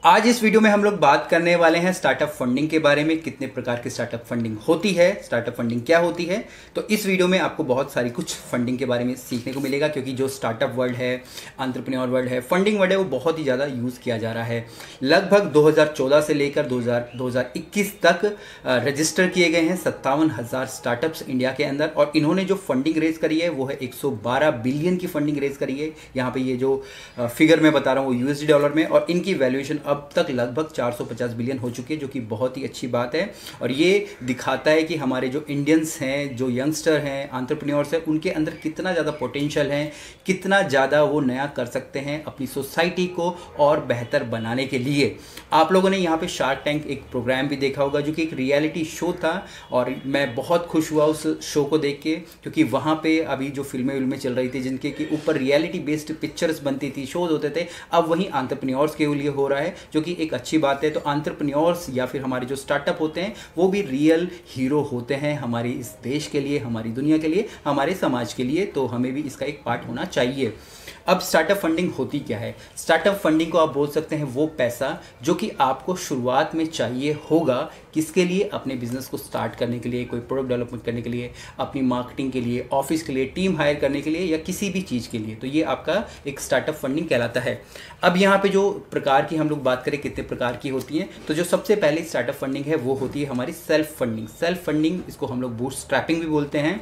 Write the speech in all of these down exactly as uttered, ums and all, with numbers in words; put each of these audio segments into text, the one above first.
आज इस वीडियो में हम लोग बात करने वाले हैं स्टार्टअप फंडिंग के बारे में। कितने प्रकार की स्टार्टअप फंडिंग होती है, स्टार्टअप फंडिंग क्या होती है। तो इस वीडियो में आपको बहुत सारी कुछ फंडिंग के बारे में सीखने को मिलेगा, क्योंकि जो स्टार्टअप वर्ल्ड है, एंटरप्रेन्योर वर्ल्ड है, फंडिंग वर्ल्ड है, वो बहुत ही ज़्यादा यूज़ किया जा रहा है। लगभग दो हज़ार चौदह से लेकर दो हज़ार इक्कीस तक रजिस्टर किए गए हैं सत्तावन हज़ार स्टार्टअप्स इंडिया के अंदर, और इन्होंने जो फंडिंग रेज करी है वो है एक सौ बारह बिलियन की फंडिंग रेज करी है। यहाँ पे ये जो फिगर मैं बता रहा हूँ वो यूएसडी डॉलर में, और इनकी वैल्यूएशन अब तक लगभग चार सौ पचास बिलियन हो चुकी है, जो कि बहुत ही अच्छी बात है। और ये दिखाता है कि हमारे जो इंडियंस हैं, जो यंगस्टर हैं, एंटरप्रेन्योर्स हैं, उनके अंदर कितना ज़्यादा पोटेंशियल है, कितना ज़्यादा वो नया कर सकते हैं अपनी सोसाइटी को और बेहतर बनाने के लिए। आप लोगों ने यहाँ पे शार्क टैंक एक प्रोग्राम भी देखा होगा, जो कि एक रियलिटी शो था, और मैं बहुत खुश हुआ उस शो को देख के, क्योंकि वहाँ पे अभी जो फिल्में विल्में चल रही थी जिनके के ऊपर रियलिटी बेस्ड पिक्चर्स बनती थी, शोज होते थे, अब वहीं एंटरप्रेन्योर्स के लिए हो रहा है, जो कि एक अच्छी बात है। तो एंटरप्रेन्योर्स या फिर हमारे जो स्टार्टअप होते हैं वो भी रियल हीरो होते हैं हमारे इस देश के लिए, हमारी दुनिया के लिए, हमारे समाज के लिए। तो हमें भी इसका एक पार्ट होना चाहिए। अब स्टार्टअप फंडिंग होती क्या है? स्टार्टअप फंडिंग को आप बोल सकते हैं वो पैसा जो कि आपको शुरुआत में चाहिए होगा, किसके लिए? अपने बिजनेस को स्टार्ट करने के लिए, कोई प्रोडक्ट डेवलपमेंट करने के लिए, अपनी मार्केटिंग के लिए, ऑफिस के लिए, टीम हायर करने के लिए, या किसी भी चीज़ के लिए। तो ये आपका एक स्टार्टअप फंडिंग कहलाता है। अब यहाँ पे जो प्रकार की हम लोग बात करें कितने प्रकार की होती हैं, तो जो सबसे पहले स्टार्टअप फंडिंग है वो होती है हमारी सेल्फ फंडिंग। सेल्फ फंडिंग, इसको हम लोग बूटस्ट्रैपिंग भी बोलते हैं।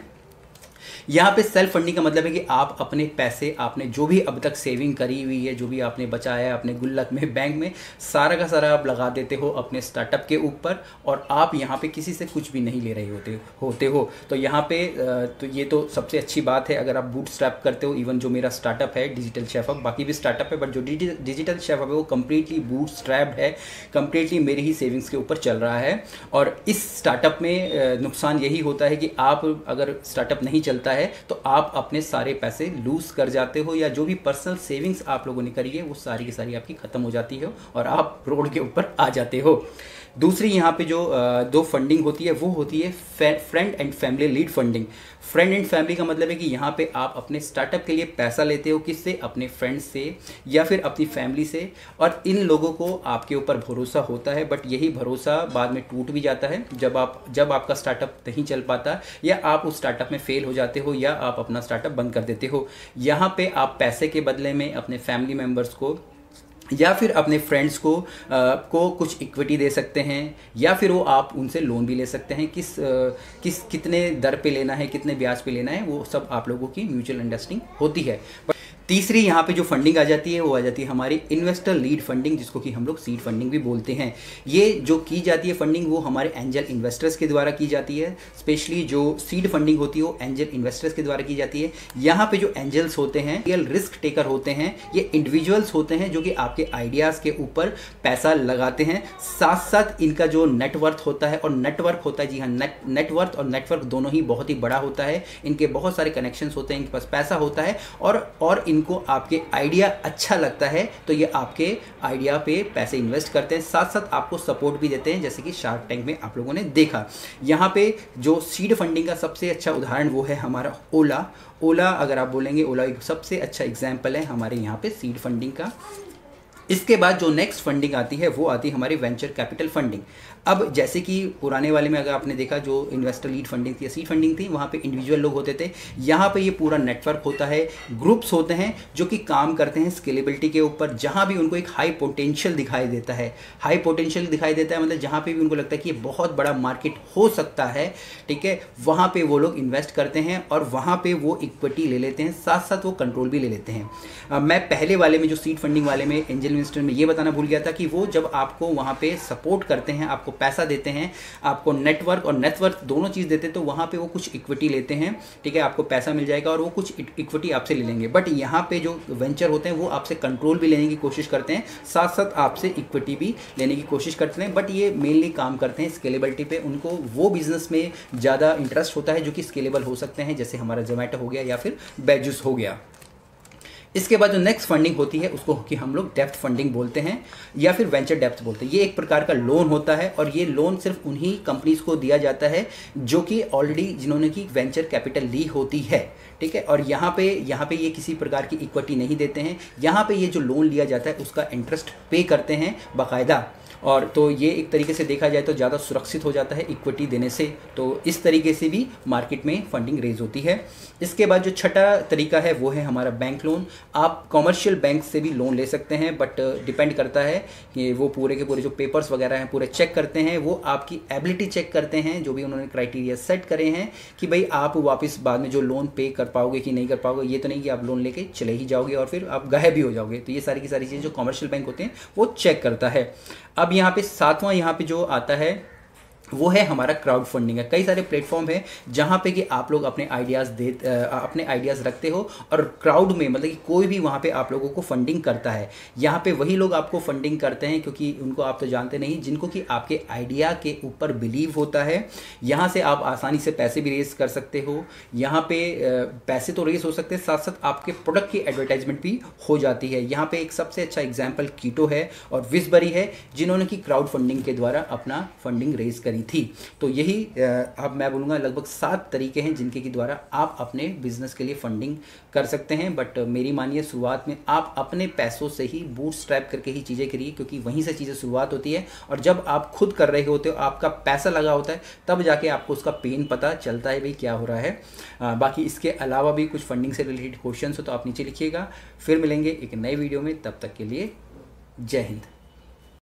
यहाँ पे सेल्फ फंडिंग का मतलब है कि आप अपने पैसे, आपने जो भी अब तक सेविंग करी हुई है, जो भी आपने बचाया है अपने गुल्लक में, बैंक में, सारा का सारा आप लगा देते हो अपने स्टार्टअप के ऊपर, और आप यहाँ पे किसी से कुछ भी नहीं ले रहे होते होते हो। तो यहाँ पे तो ये तो सबसे अच्छी बात है अगर आप बूटस्ट्रैप करते हो। इवन जो मेरा स्टार्टअप है डिजिटल शेफ हब, बाकी भी स्टार्टअप है, बट जो डिजिटल शेफ हब है वो कम्प्लीटली बूटस्ट्रैप्ड है, कम्प्लीटली मेरी ही सेविंग्स के ऊपर चल रहा है। और इस स्टार्टअप में नुकसान यही होता है कि आप अगर स्टार्टअप नहीं चलता है तो आप अपने सारे पैसे लूज कर जाते हो, या जो भी पर्सनल सेविंग्स आप लोगों ने करी है वो सारी की सारी आपकी खत्म हो जाती है और आप रोड के ऊपर आ जाते हो। दूसरी यहाँ पे जो दो फंडिंग होती है वो होती है friend and family lead funding. Friend and family का मतलब है कि यहाँ पे आप अपने स्टार्टअप के लिए पैसा लेते हो, किससे? अपने फ्रेंड्स से या फिर अपनी फैमिली से, और इन लोगों को आपके ऊपर भरोसा होता है, बट यही भरोसा बाद में टूट भी जाता है जब आप जब आपका स्टार्टअप नहीं चल पाता, या आप उस स्टार्टअप में फेल हो जाते हो, या आप अपना स्टार्टअप बंद कर देते हो। यहाँ पे आप पैसे के बदले में अपने फैमिली मेम्बर्स को या फिर अपने फ्रेंड्स को आ, को कुछ इक्विटी दे सकते हैं, या फिर वो आप उनसे लोन भी ले सकते हैं। किस आ, किस कितने दर पे लेना है, कितने ब्याज पे लेना है, वो सब आप लोगों की म्यूचुअल अंडरस्टैंडिंग होती है। तीसरी यहाँ पे जो फंडिंग आ जाती है वो आ जाती है हमारी इन्वेस्टर लीड फंडिंग, जिसको कि हम लोग सीड फंडिंग भी बोलते हैं। ये जो की जाती है फंडिंग वो हमारे एंजल इन्वेस्टर्स के द्वारा की जाती है। स्पेशली जो सीड फंडिंग होती है वो एंजल इन्वेस्टर्स के द्वारा की जाती है। यहाँ पे जो एंजल्स होते हैं, रियल रिस्क टेकर होते हैं, ये इंडिविजुअल्स होते हैं जो कि आपके आइडियाज़ के ऊपर पैसा लगाते हैं। साथ साथ इनका जो नेटवर्थ होता है, और नेटवर्क होता है, जी हाँ, नेट नेटवर्थ और नेटवर्क दोनों ही बहुत ही बड़ा होता है। इनके बहुत सारे कनेक्शंस होते हैं, इनके पास पैसा होता है, और और इनको आपके आइडिया अच्छा लगता है तो ये आपके आइडिया पे पैसे इन्वेस्ट करते हैं, साथ साथ आपको सपोर्ट भी देते हैं, जैसे कि शार्क टैंक में आप लोगों ने देखा। यहाँ पे जो सीड फंडिंग का सबसे अच्छा उदाहरण वो है हमारा ओला। ओला अगर आप बोलेंगे, ओला एक सबसे अच्छा एग्जाम्पल है हमारे यहाँ पे सीड फंडिंग का। इसके बाद जो नेक्स्ट फंडिंग आती है वो आती है हमारी वेंचर कैपिटल फंडिंग। अब जैसे कि पुराने वाले में अगर आपने देखा जो इन्वेस्टर लीड फंडिंग थी या सीड फंडिंग थी, वहाँ पे इंडिविजुअल लोग होते थे। यहाँ पे ये पूरा नेटवर्क होता है, ग्रुप्स होते हैं जो कि काम करते हैं स्केलेबिलिटी के ऊपर, जहाँ भी उनको एक हाई पोटेंशियल दिखाई देता है। हाई पोटेंशियल दिखाई देता है मतलब जहाँ पे भी उनको लगता है कि ये बहुत बड़ा मार्केट हो सकता है, ठीक है, वहाँ पे वो लोग इन्वेस्ट करते हैं, और वहाँ पे वो इक्विटी ले लेते हैं, साथ साथ वो कंट्रोल भी ले लेते हैं। आ, मैं पहले वाले में जो सीड फंडिंग वाले में एंजल इन्वेस्टर में ये बताना भूल गया था कि वो जब आपको वहाँ पे सपोर्ट करते हैं, आपको पैसा देते हैं, आपको नेटवर्क और नेटवर्क दोनों चीज़ देते हैं, तो वहाँ पे वो कुछ इक्विटी लेते हैं, ठीक है, आपको पैसा मिल जाएगा और वो कुछ इक्विटी आपसे ले लेंगे। बट यहाँ पे जो वेंचर होते हैं वो आपसे कंट्रोल भी लेने की कोशिश करते हैं, साथ साथ आपसे इक्विटी भी लेने की कोशिश करते हैं। बट ये मेनली काम करते हैं स्केलेबिलिटी पे, उनको वो बिजनेस में ज़्यादा इंटरेस्ट होता है जो कि स्केलेबल हो सकते हैं, जैसे हमारा जोमेटो हो गया या फिर बेजूस हो गया। इसके बाद जो नेक्स्ट फंडिंग होती है उसको कि हम लोग डेप्थ फंडिंग बोलते हैं या फिर वेंचर डेप्थ बोलते हैं। ये एक प्रकार का लोन होता है और ये लोन सिर्फ उन्हीं कंपनीज को दिया जाता है जो कि ऑलरेडी जिन्होंने की वेंचर कैपिटल ली होती है, ठीक है। और यहाँ पे यहाँ पे ये किसी प्रकार की इक्विटी नहीं देते हैं, यहाँ पे ये जो लोन लिया जाता है उसका इंटरेस्ट पे करते हैं बाकायदा। और तो ये एक तरीके से देखा जाए तो ज़्यादा सुरक्षित हो जाता है इक्विटी देने से। तो इस तरीके से भी मार्केट में फंडिंग रेज होती है। इसके बाद जो छठा तरीका है वो है हमारा बैंक लोन। आप कॉमर्शियल बैंक से भी लोन ले सकते हैं, बट डिपेंड करता है कि वो पूरे के पूरे जो पेपर्स वगैरह हैं पूरे चेक करते हैं, वो आपकी एबिलिटी चेक करते हैं, जो भी उन्होंने क्राइटेरिया सेट करे हैं कि भाई आप वापस बाद में जो लोन पे कर पाओगे कि नहीं कर पाओगे। ये तो नहीं कि आप लोन लेके चले ही जाओगे और फिर आप गायब भी हो जाओगे। तो ये सारी की सारी चीज़ें जो कॉमर्शियल बैंक होते हैं वो चेक करता है। अब यहाँ पे सातवां यहाँ पे जो आता है वो है हमारा क्राउड फंडिंग है। कई सारे प्लेटफॉर्म है जहाँ पे कि आप लोग अपने आइडियाज़ दे अपने आइडियाज़ रखते हो और क्राउड में मतलब कि कोई भी वहाँ पे आप लोगों को फंडिंग करता है। यहाँ पे वही लोग आपको फंडिंग करते हैं क्योंकि उनको आप तो जानते नहीं, जिनको कि आपके आइडिया के ऊपर बिलीव होता है। यहाँ से आप आसानी से पैसे भी रेस कर सकते हो। यहाँ पे पैसे तो रेस हो सकते हैं, साथ साथ आपके प्रोडक्ट की एडवर्टाइजमेंट भी हो जाती है। यहाँ पे एक सबसे अच्छा एग्जाम्पल कीटो है और विजबरी है, जिन्होंने कि क्राउड फंडिंग के द्वारा अपना फंडिंग रेस करी थी। तो यही अब मैं बोलूँगा लगभग सात तरीके हैं जिनके के द्वारा आप अपने बिजनेस के लिए फंडिंग कर सकते हैं। बट मेरी मानिए शुरुआत में आप अपने पैसों से ही बूटस्ट्रैप करके ही चीज़ें करिए, क्योंकि वहीं से चीज़ें शुरुआत होती है। और जब आप खुद कर रहे होते हो, आपका पैसा लगा होता है, तब जाके आपको उसका पेन पता चलता है भाई क्या हो रहा है। आ, बाकी इसके अलावा भी कुछ फंडिंग से रिलेटेड क्वेश्चन हो तो आप नीचे लिखिएगा। फिर मिलेंगे एक नए वीडियो में, तब तक के लिए जय हिंद।